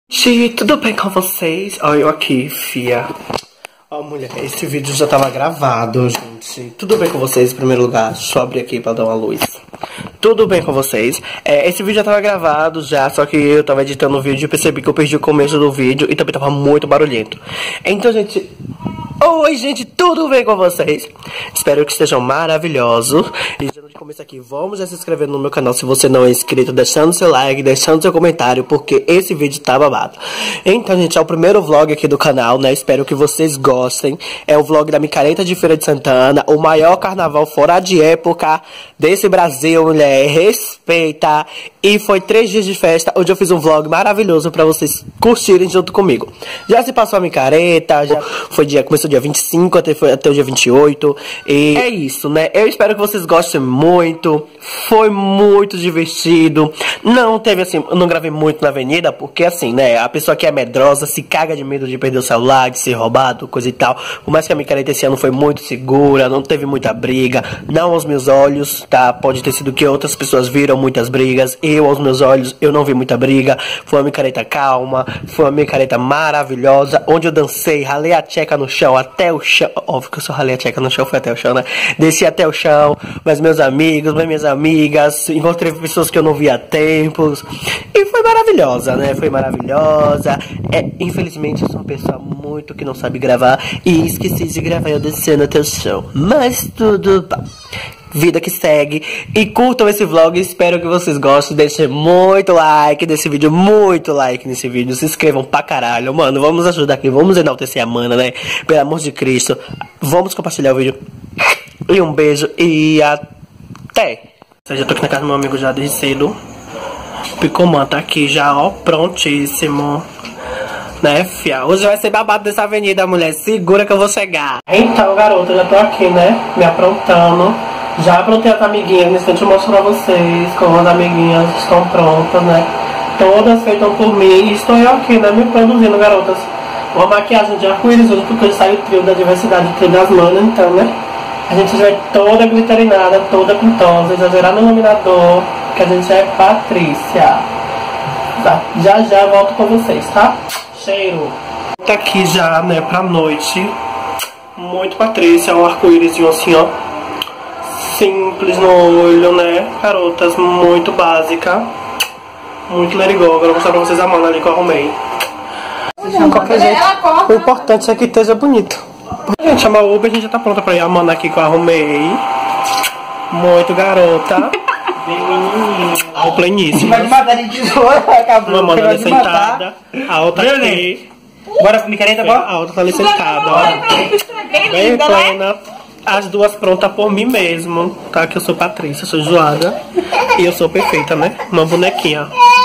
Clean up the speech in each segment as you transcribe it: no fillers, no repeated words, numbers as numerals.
Gente, tudo bem com vocês? Olha eu aqui, fia. Ó, mulher, esse vídeo já tava gravado, gente. Tudo bem com vocês, em primeiro lugar? Deixa eu abrir aqui pra dar uma luz. Tudo bem com vocês? Esse vídeo já tava gravado já, só que eu tava editando o vídeo e percebi que eu perdi o começo do vídeo e também tava muito barulhento. Então, gente... Oi, gente, tudo bem com vocês? Espero que estejam maravilhosos. E já de começo aqui, vamos já se inscrever no meu canal se você não é inscrito, deixando seu like, deixando seu comentário, porque esse vídeo tá babado. Então, gente, é o primeiro vlog aqui do canal, né? Espero que vocês gostem. É o vlog da Micareta de Feira de Santana, o maior carnaval fora de época desse Brasil, mulher. Respeita! E foi 3 dias de festa, onde eu fiz um vlog maravilhoso pra vocês curtirem junto comigo. Já se passou a Micareta, já foi começou dia 25 até o dia 28. E é isso, né? Eu espero que vocês gostem muito. Foi muito divertido. Não teve assim, eu não gravei muito na avenida, porque assim, né? A pessoa que é medrosa se caga de medo de perder o celular, de ser roubado, coisa e tal. Por mais que a Micareta esse ano foi muito segura, não teve muita briga. Não aos meus olhos, tá? Pode ter sido que outras pessoas viram muitas brigas. Eu, aos meus olhos, eu não vi muita briga. Foi uma Micareta calma, foi uma Micareta maravilhosa, onde eu dancei, ralei a tcheca no chão, até o chão. Óbvio que eu só ralei a tcheca no chão, foi até o chão, né? Desci até o chão, mas meus amigos, minhas amigas, encontrei pessoas que eu não via há tempos. E foi maravilhosa, né? Foi maravilhosa. Infelizmente, eu sou uma pessoa muito que não sabe gravar e esqueci de gravar eu descendo até o chão. Mas tudo bom. Vida que segue. E curtam esse vlog. Espero que vocês gostem. Deixem muito like nesse vídeo. Muito like nesse vídeo. Se inscrevam pra caralho. Mano, vamos ajudar aqui. Vamos enaltecer a mana, né? Pelo amor de Cristo. Vamos compartilhar o vídeo. E um beijo. E até. Eu já tô aqui na casa do meu amigo já desde cedo. Picomã tá aqui já, ó. Prontíssimo. Né, fia? Hoje vai ser babado dessa avenida, mulher. Segura que eu vou chegar. Então, garota, já tô aqui, né? Me aprontando. Já aprontei as amiguinhas, nesse instante eu mostro pra vocês como as amiguinhas estão prontas, né? Todas feitas por mim e estou eu aqui, né? Me produzindo, garotas. Uma maquiagem de arco-íris, porque hoje sai o trio da diversidade, o trio das manas, então, né? A gente vai toda glitterinada, toda pintosa, exagerar no iluminador, que a gente é Patrícia. Tá, já volto com vocês, tá? Cheiro. Tá aqui já, né, pra noite. Muito Patrícia, um arco-íris assim, ó. Simples no olho, né? Garotas, muito básica. Muito let it go. Agora eu vou mostrar pra vocês a mana ali que eu arrumei. De qualquer jeito, o importante é que esteja bonito. A gente chama o Uber, a gente já tá pronta pra ir. A mana aqui que eu arrumei. Muito garota. Ao pleníssimo. Vai matar de tesoura, acabou. Uma mana ali sentada. A outra aqui. Bora pro Micareta, bora? A outra tá ali sentada, ó. Bem plena. As duas prontas por mim mesmo, tá? Que eu sou Patrícia, eu sou zoada. E eu sou perfeita, né? Uma bonequinha.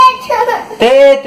Eita,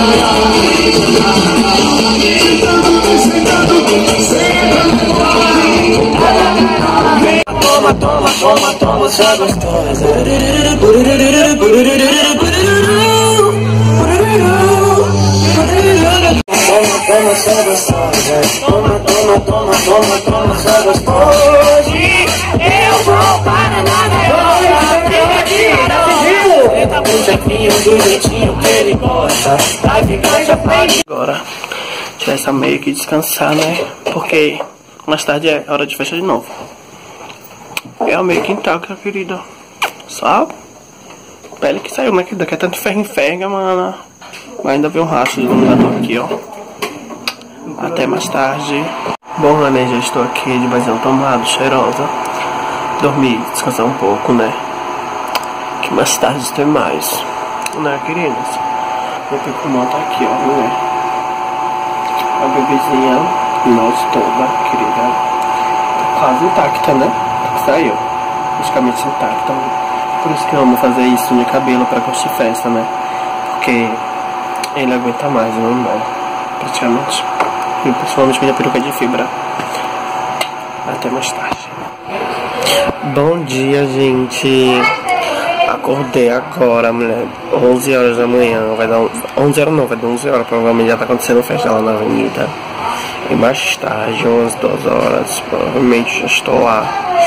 Sentando, você é gostosa. Toma, você é gostosa. Toma, toma, toma, toma, toma, você é gostosa. Hoje eu vou para na gaiola. Tá com chefinho do jeitinho que ele gosta. Vai ficar chapado. Agora, tirar essa meia aqui e descansar, né? Porque mais tarde é hora de festa de novo. É a meia que intacta, querida. Só a pele que saiu, né? Que daqui é tanto ferro em ferro, mano. Mas ainda veio um rastro do iluminador aqui, ó. Até mais tarde. Bom, né, já estou aqui de banho tomado, cheirosa. Dormir, descansar um pouco, né? Que mais tarde tem mais. Né, queridas? Meu picumão tá aqui, ó, né? A bebezinha, nossa toda, querida. Tá quase intacta, né? Saiu. Praticamente intacta. Por isso que eu amo fazer isso no cabelo pra curtir festa, né? Porque ele aguenta mais, não dá. Praticamente. E principalmente minha peruca de fibra. Até mais tarde. Bom dia, gente. Acordei agora, mulher. 11 horas da manhã. Vai dar 11 horas não, vai dar 11 horas. Provavelmente já tá acontecendo festa lá na avenida. E mais tarde, umas 2 horas. Provavelmente já estou lá.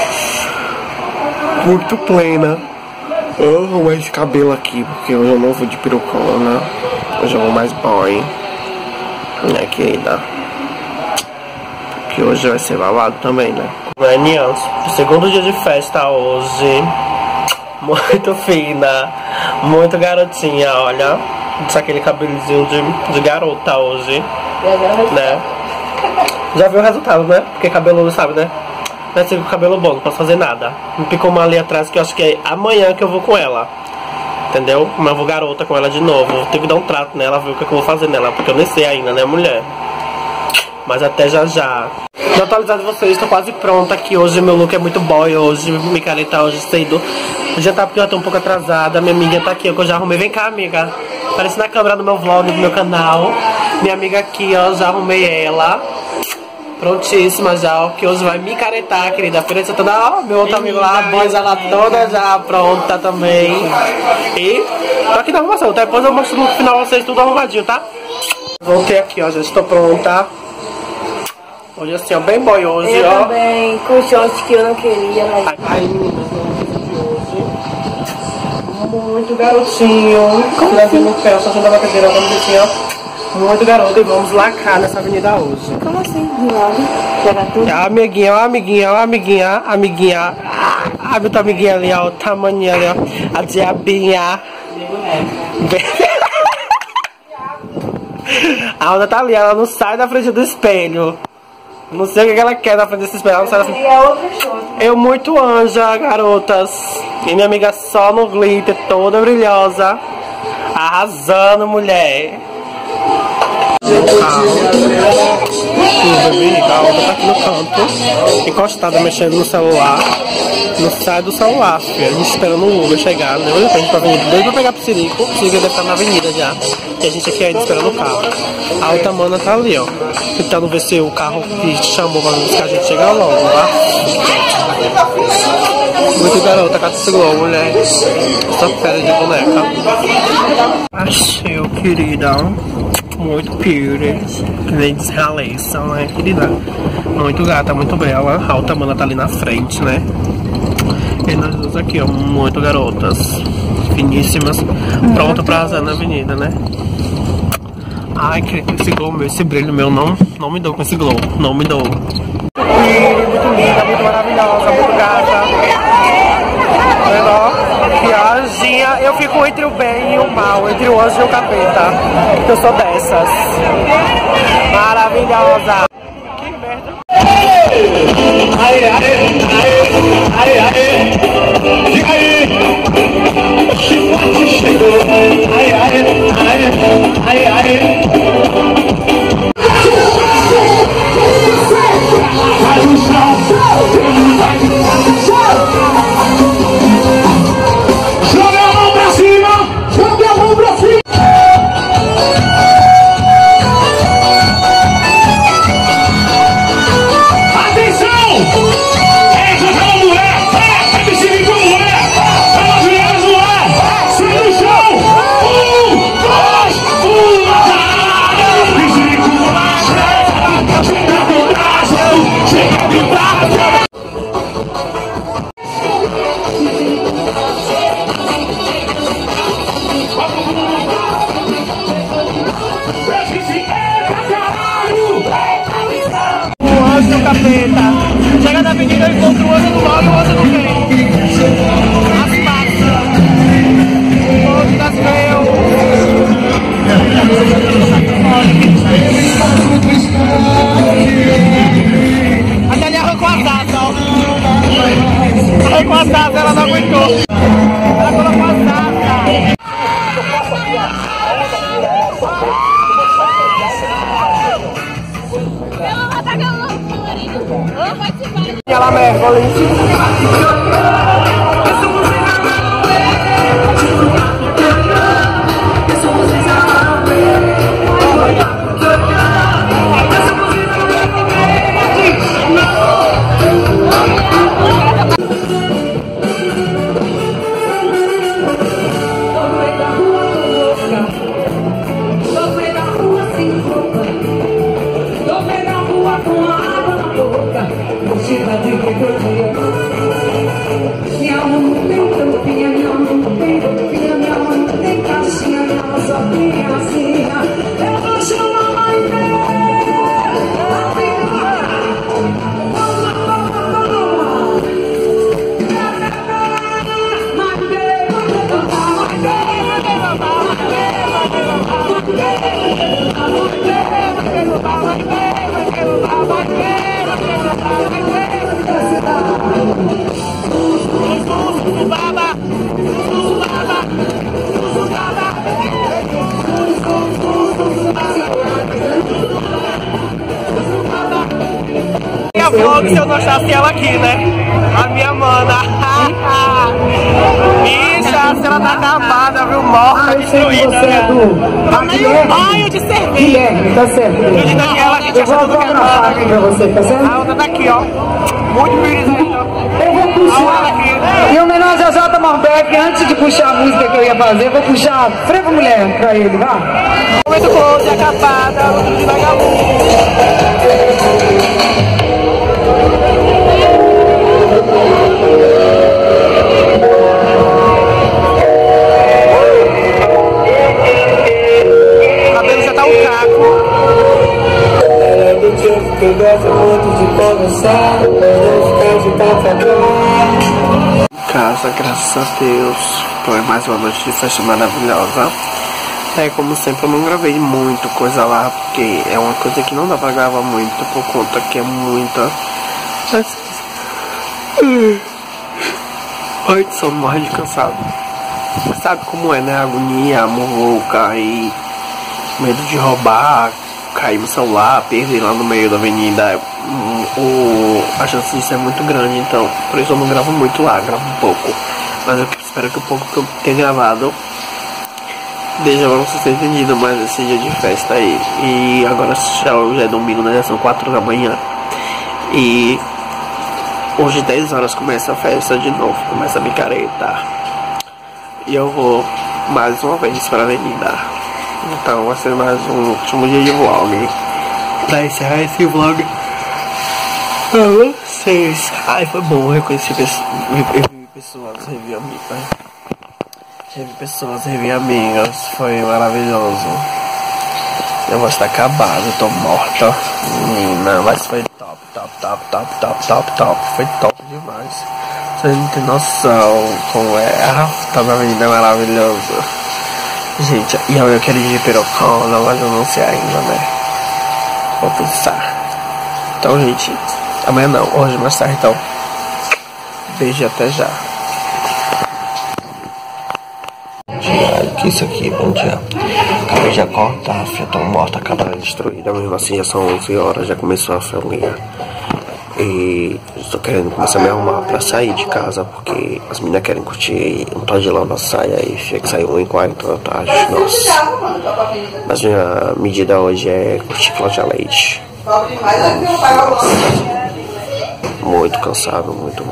Muito plena. Eu arrumo esse cabelo aqui, porque hoje eu não vou de perucona. Hoje eu vou mais boy. Né, querida? Porque hoje vai ser babado também, né? Meninas, segundo dia de festa hoje. Muito fina. Muito garotinha, olha. Isso aquele cabelinho de garota hoje. Né? Já viu o resultado, né? Porque cabelo, sabe, né? Nasci com cabelo bom, não posso fazer nada. Me picou uma ali atrás que eu acho que é amanhã que eu vou com ela. Entendeu? Mas eu vou garota com ela de novo. Vou ter que dar um trato nela, ver o que eu vou fazer nela. Porque eu nem sei ainda, né, mulher? Mas até já já. Vou atualizar de vocês, estou quase pronta aqui. Hoje meu look é muito boy. Hoje minha careta hoje cedo. Já tá porque eu tô um pouco atrasada. Minha amiga tá aqui, eu já arrumei. Vem cá, amiga. Aparece na câmera do meu vlog, do meu canal. Minha amiga aqui, ó, já arrumei ela. Prontíssima já, ó, que hoje vai me caretar, querida. Feira toda, ó, meu outro amigo lá, a voz ela toda já pronta também. E tô aqui na arrumação, tá? Depois eu mostro no final vocês tudo arrumadinho, tá? Voltei aqui, ó, já estou pronta. Hoje assim, ó, bem boy hoje, eu ó. Também, com short que eu não queria, mas... Ai, meninas, hoje. Muito garotinho. Assim? No pé, só jogando a batedeira, como que ó. Muito garoto, e vamos lacrar nessa avenida hoje. Como assim? De lado? Pegar tudo? A amiguinha, ó, amiguinha, ó, amiguinha, amiguinha. A minha amiguinha ali, ó, o tamanho ali, ó. A diabinha. A Ana tá ali, ela não sai da frente do espelho. Não sei o que ela quer na frente desse espelho. Ela não sai da frente. E é outra short. Eu muito anja, garotas. E minha amiga só no glitter, toda brilhosa. Arrasando, mulher. O bebê, a outra tá aqui no canto, encostada, mexendo no celular. Não sai do celular, filha. A gente esperando o Uber chegar, né? Olha pra gente pra avenida. Doido pra pegar pro Psirico. O Psirico deve estar na avenida já. E a gente aqui ainda esperando o carro. A outra mana tá ali, ó. Tentando ver se o carro que chamou pra buscar a gente chega logo, tá? Muito garota, Cato Globo, mulher. Só fera de boneca. Achei, querida. Muito pure, que nem desrealiza, né, querida? Muito gata, muito bela. A outra mana tá ali na frente, né? E nós duas aqui, ó, muito garotas, finíssimas, pronta pra arrasar na avenida, né? Ai, que esse glow meu, esse brilho meu não me dou com esse glow, não me dou. Muito linda, muito maravilhosa, muito gata. Viaginha, eu fico entre o bem e o mal, entre o anjo e o capeta. Eu sou dessas. Maravilhosa. Que merda. Aí, fica aí. Atenção! Essa é uma mulher, essa é Chega na avenida, eu encontro o outro do mal e o outro não vem. As passas. O outro das veus. Até ele arrancou as asas, ó. Arrancou as asas, ela não aguentou. Ela colocou as asas. Ela mergulha. Vlog se eu não achasse ela aqui, né? A minha mana. Bicha, se ela tá acabada, viu? Morta, destruída. Você é do... Tomei um banho de cerveja. Guilherme, tá certo. Eu de Daniela, a gente Eu vou acha tudo que é fotografar aqui pra você, tá certo? A outra tá aqui, ó. Muito brilhante. Eu vou puxar. E o menor José Malbec, antes de puxar a música que eu ia fazer, eu vou puxar Frevo Mulher pra ele, vá. Momento close, acabada, outro de vagabundo. O cabelo já tá um caco. É do tipo que gosta muito de conversar, não ficar de papo. Casa, graças a Deus, foi mais uma noite de festa maravilhosa. Como sempre, eu não gravei muito coisa lá, porque é uma coisa que não dá pra gravar muito, por conta que é muita... Ai, só morre de cansado. Sabe como é, né? Agonia, amor louca e medo de roubar, cair no celular, perder lá no meio da avenida. A chance disso é muito grande, então por isso eu não gravo muito lá, gravo um pouco. Mas eu espero que o pouco que eu tenha gravado deixa pra vocês terem entendido mais esse dia de festa aí. E agora já é domingo, né? São 4 da manhã. E hoje 10 horas começa a festa de novo, começa a micareta. E eu vou mais uma vez para a avenida. Então vai ser mais um último dia de vlog. Pra encerrar esse vlog pra vocês. Ai, foi bom, eu reconheci pessoas, revi amigas. Revi pessoas, revi amigas. Foi maravilhoso. Eu vou estar acabado, eu tô morta. Menina, mas foi top. Foi top demais. Você não tem noção como é. Tá na avenida maravilhoso. Gente, e eu quero ir de pirocona, mas eu não sei ainda, né? Vou pensar. Então, gente, amanhã não, hoje mais tarde, então. Beijo e até já. Que isso aqui, bom dia. Acabei de acordar, filha, tô morta, acabada destruída. Mesmo assim, já são 11 horas, já começou a folia. E estou querendo começar a me arrumar pra sair de casa, porque as meninas querem curtir um tal de lá na saia e fica que saiu 1h40 da tarde. Nossa. Mas minha medida hoje é curtir Cláudia Leite. Nossa. Muito cansado, muito.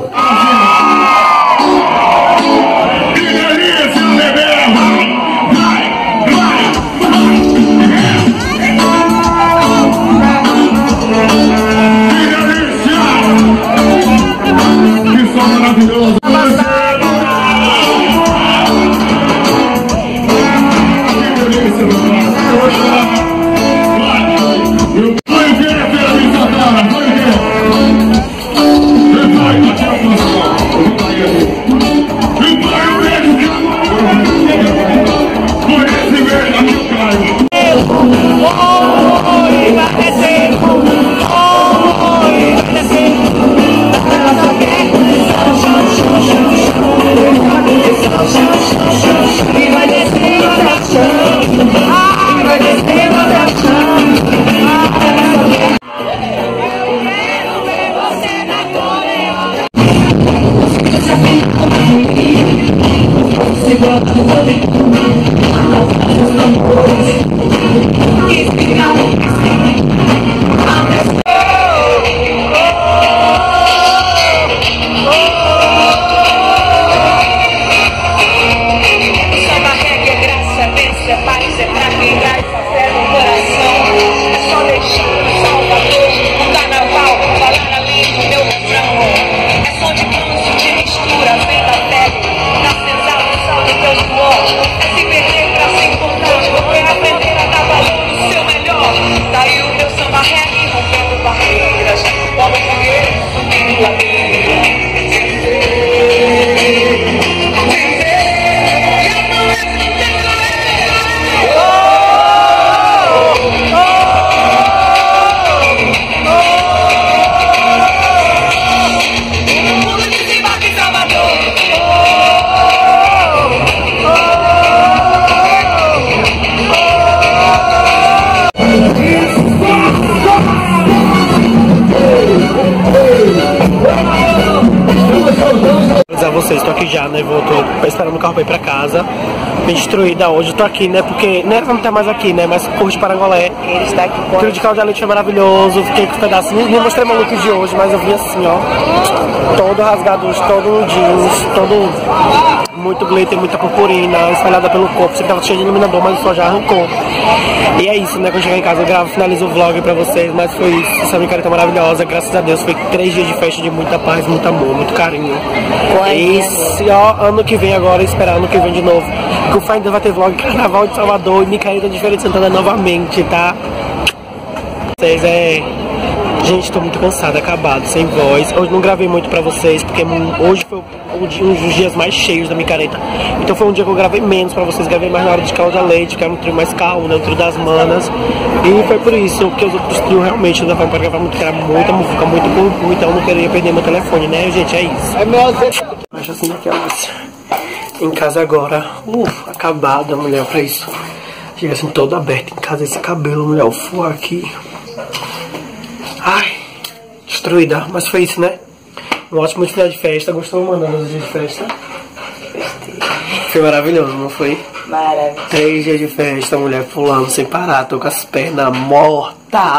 vocês, tô aqui já, né? Tô esperando o carro pra ir pra casa. Bem destruída hoje, eu tô aqui, né? Porque não era pra não estar mais aqui, né? Mas curso de Parangolé. Ele está aqui com Aquilo de caldo de leite foi maravilhoso. Fiquei com os pedaços. Nem mostrei meu look de hoje, mas eu vi assim, ó. Todo rasgado, todo jeans, todo muito glitter, muita purpurina, espalhada pelo corpo. Você tava cheio de iluminador, mas o sol já arrancou. E é isso, né? Quando chegar em casa eu gravo, finalizo o vlog pra vocês. Mas foi isso. Essa micareta maravilhosa, graças a Deus. Foi 3 dias de festa de muita paz, muito amor, muito carinho. Esse, ó, ano que vem agora, esperar ano que vem de novo. Que o Fai ainda vai ter vlog Carnaval de Salvador e micareta de Feira de Santana novamente, tá? Vocês Gente, tô muito cansado, acabado, sem voz. Hoje não gravei muito pra vocês, porque hoje foi um dos dias mais cheios da micareta. Então foi um dia que eu gravei menos pra vocês. Gravei mais na hora de caldo de leite, que era um trio mais calmo, né? Um trio das manas. E foi por isso, porque os outros trios realmente não davam pra gravar muito, porque era muita música, muito corpo, então eu não queria perder meu telefone, né, gente? É isso. Acho assim daquelas. Em casa agora, acabada, mulher, pra isso. Chega assim, todo aberto em casa, esse cabelo, mulher, o fuar aqui. Ai, destruída, mas foi isso, né? Um ótimo final de festa. Gostou, mano, dos dias de festa? Foi maravilhoso, não foi? Maravilhoso. 3 dias de festa, mulher pulando sem parar, tô com as pernas mortas.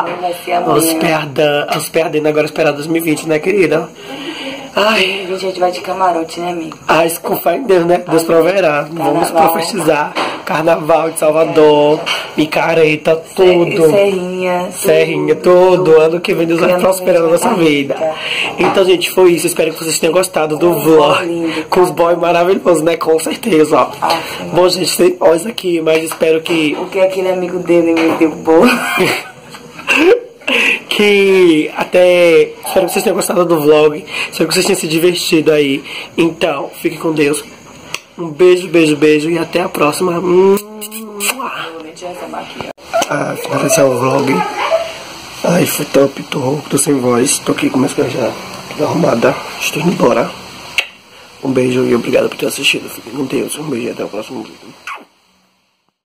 Os pés ardendo agora, esperar 2020, né, querida? Ai, 2020 a gente vai de camarote, né, amigo? ai, se confia em Deus, né? Deus proverá. Vamos profetizar. Carnaval de Salvador, micareta, tudo. Serrinha, tudo. Ano que vem Deus vai prosperando a nossa vida. Então, gente, foi isso. Espero que vocês tenham gostado do vlog. Com os boys maravilhosos, né? Com certeza, ó. Bom, gente, tem boys aqui, mas espero que... Porque aquele amigo dele me deu bolo. Que até... Espero que vocês tenham gostado do vlog. Espero que vocês tenham se divertido aí. Então, fiquem com Deus. Um beijo, beijo, beijo. E até a próxima. Finalizar o vlog. Ai, foi top. Tô rouco, tô sem voz. Tô aqui com minhas coisas já arrumada. Estou indo embora. Um beijo e obrigado por ter assistido. Fiquem com Deus. Um beijo e até o próximo vídeo.